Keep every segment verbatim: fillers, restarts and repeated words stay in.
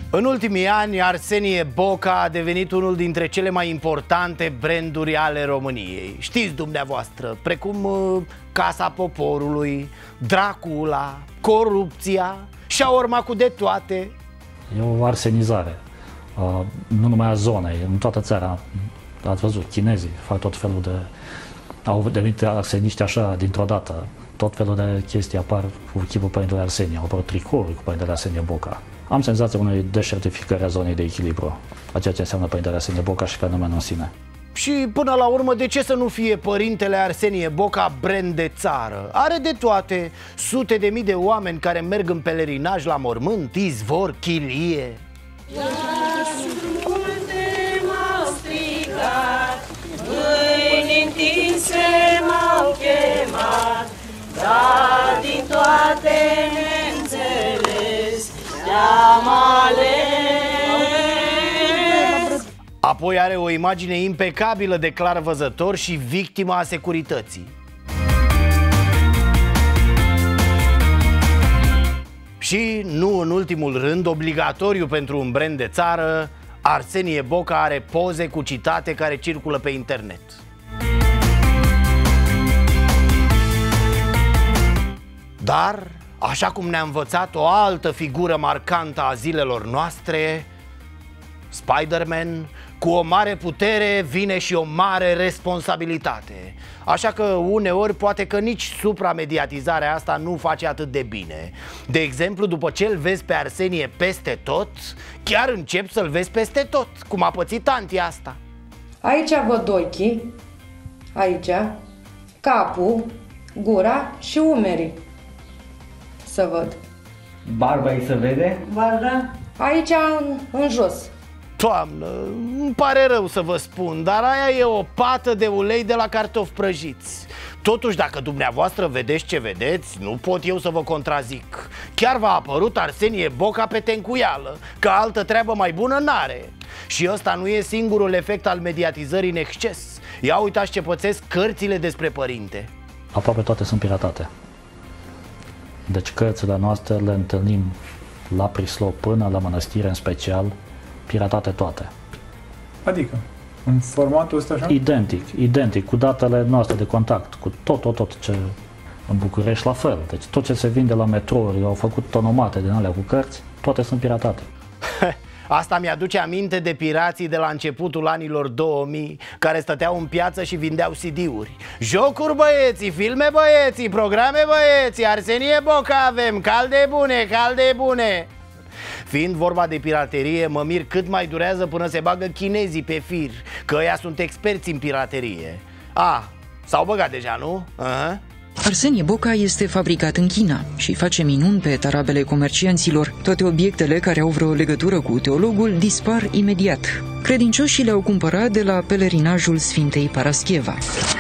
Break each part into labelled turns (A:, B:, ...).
A: În ultimii ani, Arsenie Boca a devenit unul dintre cele mai importante branduri ale României. Știți dumneavoastră, precum uh, Casa Poporului, Dracula, corupția, șaorma cu de toate.
B: E o arsenizare, uh, nu numai a zonei, în toată țara. Ați văzut, chinezii fac tot felul de... au devenit arseniști așa dintr-o dată. Tot felul de chestii apar cu chipul Părintele Arsenie, au apărut tricouri cu Părintele Arsenie Boca. Am senzația unei deșertificări a zonei de echilibru, a ceea ce înseamnă Părintele Arsenie Boca și fenomenul în sine.
A: Și până la urmă, de ce să nu fie Părintele Arsenie Boca brand de țară? Are de toate, sute de mii de oameni care merg în pelerinaj la mormânt, izvor, chilie.
C: Mâini întinse m-au chemat, dar din toate neînțeles te-am ales.
A: Apoi are o imagine impecabilă de clar văzător și victima a securității. Și, nu în ultimul rând, obligatoriu pentru un brand de țară, Arsenie Boca are poze cu citate care circulă pe internet. Dar, așa cum ne-a învățat o altă figură marcantă a zilelor noastre, Spider-Man, cu o mare putere vine și o mare responsabilitate. Așa că uneori poate că nici supramediatizarea asta nu face atât de bine. De exemplu, după ce îl vezi pe Arsenie peste tot, chiar începi să-l vezi peste tot, cum a pățit tanti asta.
D: Aici văd ochii, aici, capul, gura și umerii. Să văd.
E: Barba îi se vede?
D: Barba? Aici în, în jos.
A: Doamnă, îmi pare rău să vă spun, dar aia e o pată de ulei de la cartofi prăjiți. Totuși, dacă dumneavoastră vedeți ce vedeți, nu pot eu să vă contrazic. Chiar v-a apărut Arsenie Boca pe tencuială, că altă treabă mai bună n-are. Și ăsta nu e singurul efect al mediatizării în exces. Ia uitați ce pățesc cărțile despre părinte.
B: Aproape toate sunt piratate. Deci cărțile noastre le întâlnim la Prislop până la Mănăstire în special, piratate toate.
F: Adică, în formatul ăsta așa?
B: Identic, identic, cu datele noastre de contact, cu tot, tot, tot ce în București la fel. Deci tot ce se vinde la metrouri, au făcut tonomate din alea cu cărți, toate sunt piratate.
A: Asta mi-aduce aminte de pirații de la începutul anilor două mii, care stăteau în piață și vindeau C D-uri. Jocuri băieții, filme băieții, programe băieții, Arsenie Boca avem, calde bune, calde bune. Fiind vorba de piraterie, mă mir cât mai durează până se bagă chinezii pe fir, că ăia sunt experți în piraterie. A, s-au băgat deja, nu? Uh-huh.
G: Arsenie Boca este fabricat în China și face minuni pe tarabele comercianților. Toate obiectele care au vreo legătură cu teologul dispar imediat. Credincioșii le-au cumpărat de la pelerinajul Sfintei Parascheva.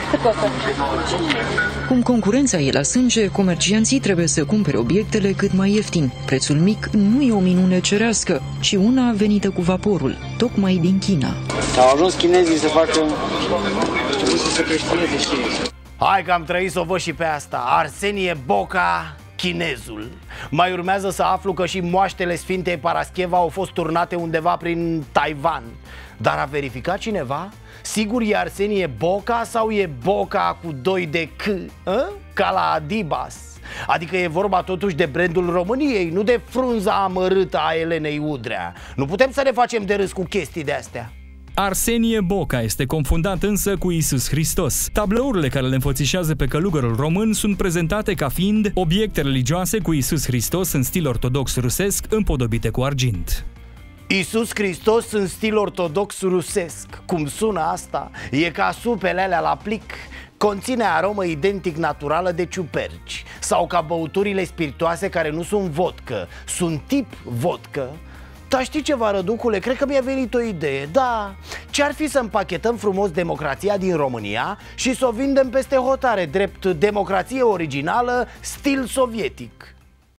G: Cum concurența e la sânge, comercianții trebuie să cumpere obiectele cât mai ieftin. Prețul mic nu e o minune cerească, ci una venită cu vaporul, tocmai din China.
E: Au ajuns chinezii să facă... să se creștineze și ei.
A: Hai că am trăit să o văd și pe asta. Arsenie Boca, chinezul. Mai urmează să aflu că și moaștele Sfintei Parascheva au fost turnate undeva prin Taiwan. Dar a verificat cineva? Sigur e Arsenie Boca sau e Boca cu doi de C, a? Ca la Adibas? Adică e vorba totuși de brandul României, nu de frunza amărâtă a Elenei Udrea. Nu putem să ne facem de râs cu chestii de astea.
H: Arsenie Boca este confundat însă cu Iisus Hristos. Tablourile care le înfățișează pe călugărul român sunt prezentate ca fiind obiecte religioase cu Iisus Hristos în stil ortodox rusesc, împodobite cu argint.
A: Iisus Hristos în stil ortodox rusesc. Cum sună asta? E ca supele alea la plic. Conține aromă identic naturală de ciuperci. Sau ca băuturile spiritoase care nu sunt vodcă, sunt tip vodcă. Dar știi ceva, Răducule? Cred că mi-a venit o idee. Da, ce-ar fi să împachetăm frumos democrația din România și să o vindem peste hotare, drept democrație originală, stil sovietic?